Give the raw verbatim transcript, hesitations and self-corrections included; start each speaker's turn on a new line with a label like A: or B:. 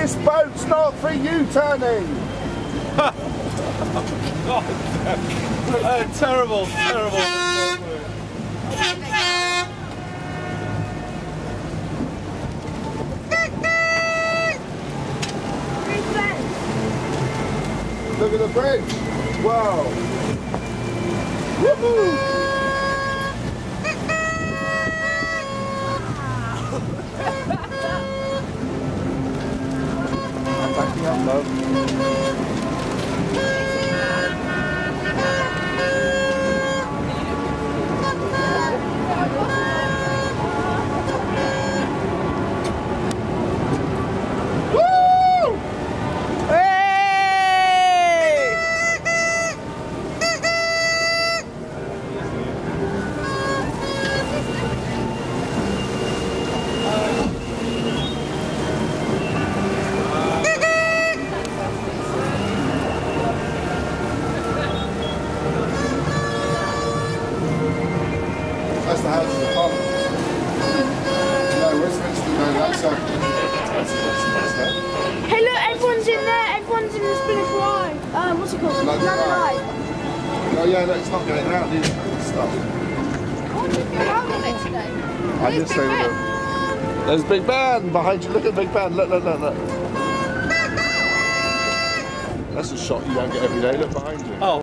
A: This boat's not for you turning!
B: Oh, God. Uh, terrible, terrible.
A: Look at the bridge! Wow! Woohoo! I'm backing up, love. That's the house of the parliament. No, Westminster, no, that's uh, that's that's that's that.
C: Hey look, everyone's in there, everyone's in the Spinach Ride. Uh, what's it called?
A: London
C: London
A: Ride.
C: Ride.
A: Oh yeah, no, it's not going round, is it? Stuff.
D: What did you go out on it today?
A: I just say look. There's Big Ben behind you. Look at Big Ben. Look, look, look, look. That's a shot you don't get every day. Look behind you.
B: Oh.